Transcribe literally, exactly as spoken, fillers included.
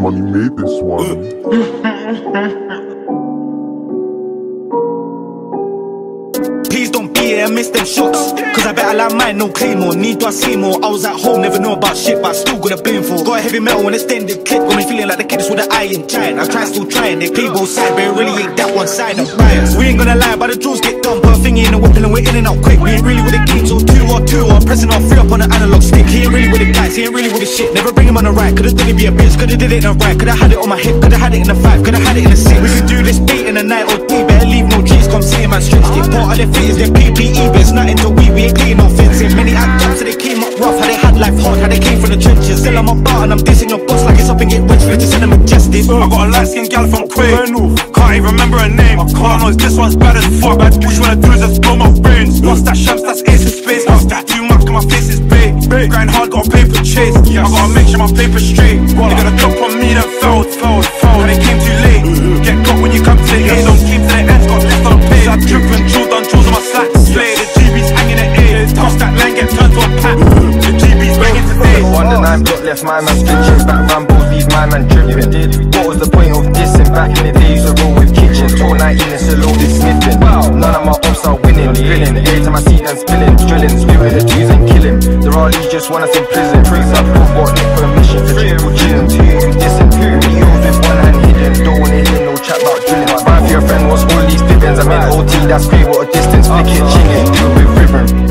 money made this one. Please don't be here, I miss them shots. Cause I bet I like mine, no claymore. Need to I see more. I was at home, never know about shit, but I still got a blame for. Got a heavy metal and extended clip. Got me feeling like the kids with the iron giant. I try still trying, they play both sides, but it really ain't that one side of bias. We ain't gonna lie, but the jewels get done. Put a thingy in the whipping and we're in and out quick. We ain't really with the games, or two or two. Or I'm pressing on three up on the analog stick. He ain't really with the guys, he ain't really with the shit. Never bring him on the right, could've did it be a bitch. Could've did it in the right, could've had it on my hip. Could've had it in the five, could've had it in the six. We could do this beat in the night or day. Better leave no G's, come see him and stretch it. Part of their feet is their P P E, but it's nothing to we, we ain't playing no fencing. Many act up so they came up rough, how they had life hard, how they came from the trenches. Still I'm about and I'm dissing your boss like it's up and get rich, for to send them majestic. I got a light skinned gal from Quay, can't even remember her name. I can't know this one's bad as fuck. What you wanna do is just blow my brains. Lost that shams, that's ace in space. Lost that too much, my face is big. Grind hard, got a paper chase. I gotta make sure my paper's straight. They got a drop on me that failed, failed, failed. And they came too late. Get got when you come to the end, don't keep to the ends, got left on the page. I drip and drill, done drills on my slacks. Slay the G B's hanging at A. Cross that line, get turned to a pack. The G B's banging today. One to nine block left, my man stretching. Back Rambo's, leave my man dripping. What was the point of dissing? Back in the days, a roll with kitchens. Till nineteen, it's a loaded sniffing. None of my ops are winning, grilling. Every time I see them spilling, drilling, spewing the G's and killing. The Raleigh just want us in prison. Prison, got no permission for triple G's. Two you dissing, videos with one hand hidden. Don't wanna hear no chat about drilling. Five for your friend was all these pippins. I mean O T, that's great, what a distance. Flick it, ching it, do it with ribbon.